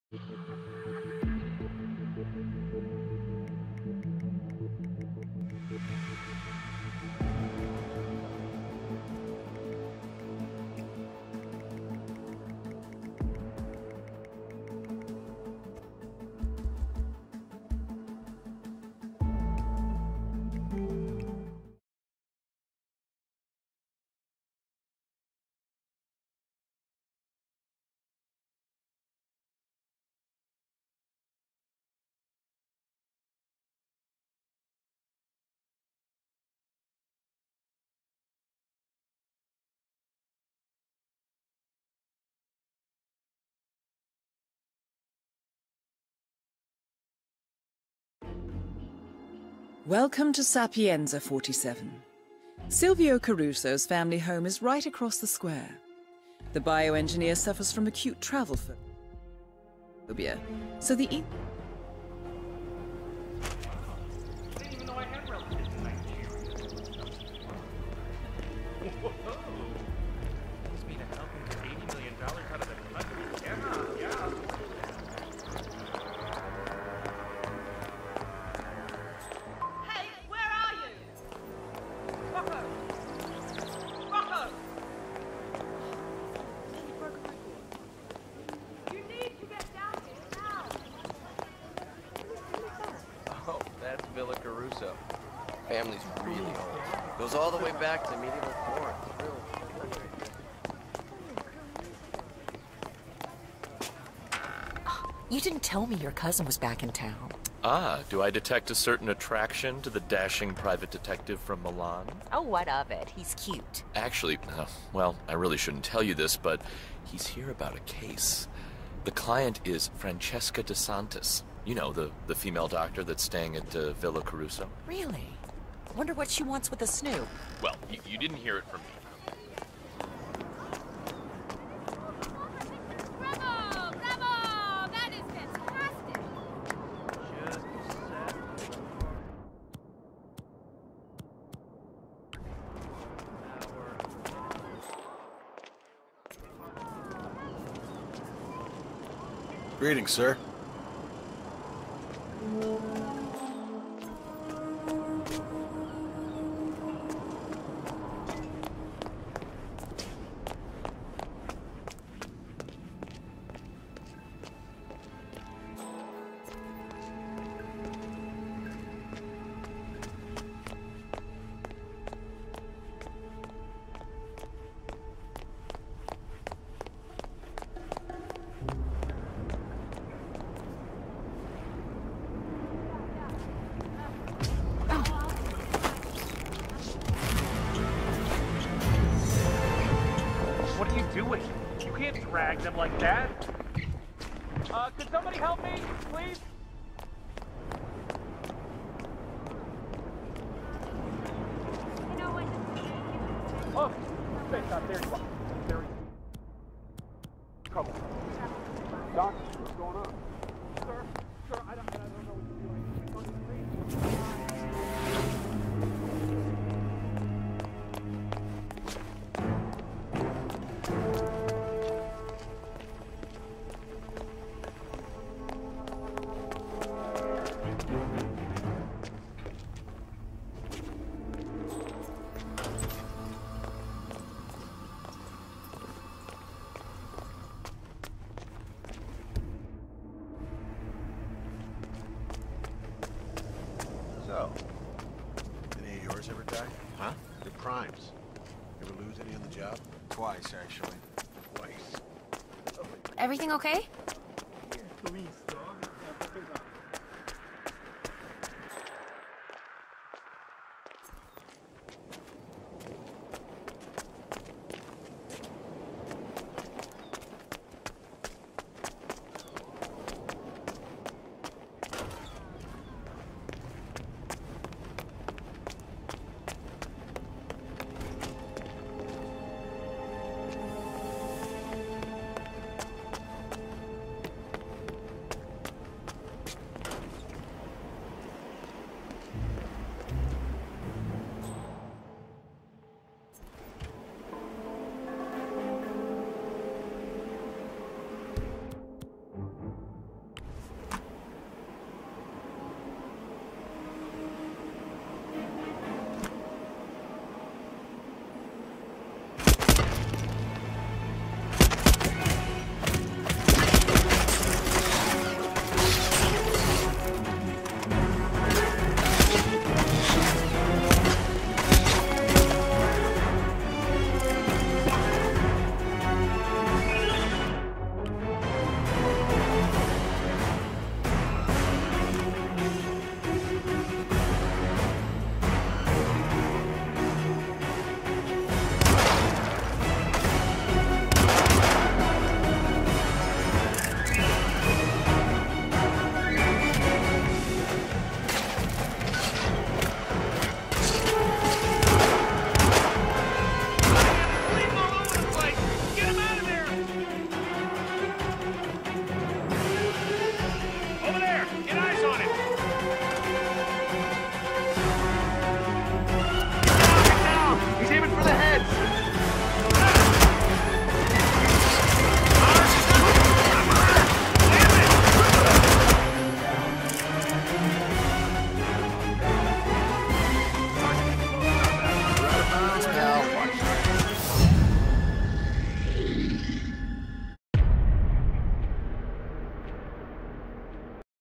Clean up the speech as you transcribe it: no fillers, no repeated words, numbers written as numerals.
Welcome to Sapienza 47. Silvio Caruso's family home is right across the square. The bioengineer suffers from acute travel phobia, so the I didn't even know I had relatives in Nigeria. Whoa! This means a helping $80 million out of the country. Yeah. Hey, where are you? Rocco! Rocco! You need to get down here now! Oh, that's Villa Caruso. Family's really old. Goes all the way back to medieval Florence. You didn't tell me your cousin was back in town. Ah, do I detect a certain attraction to the dashing private detective from Milan? Oh, what of it? He's cute. Actually, well, I really shouldn't tell you this, but he's here about a case. The client is Francesca De Santis. You know, the female doctor that's staying at Villa Caruso. Really? Wonder what she wants with a snoop. Well, you didn't hear it from me. Bravo! Bravo! That is fantastic! Just a sec. Greetings, sir. What are you doing? You can't drag them like that. Could somebody help me, please? Oh, space out there. You are. There he trouble. Doc, what's going on? Sir, I don't know what you're doing. So, any of yours ever die? Huh? Your primes. Ever lose any on the job? Twice, actually. Twice. Everything okay? Louise.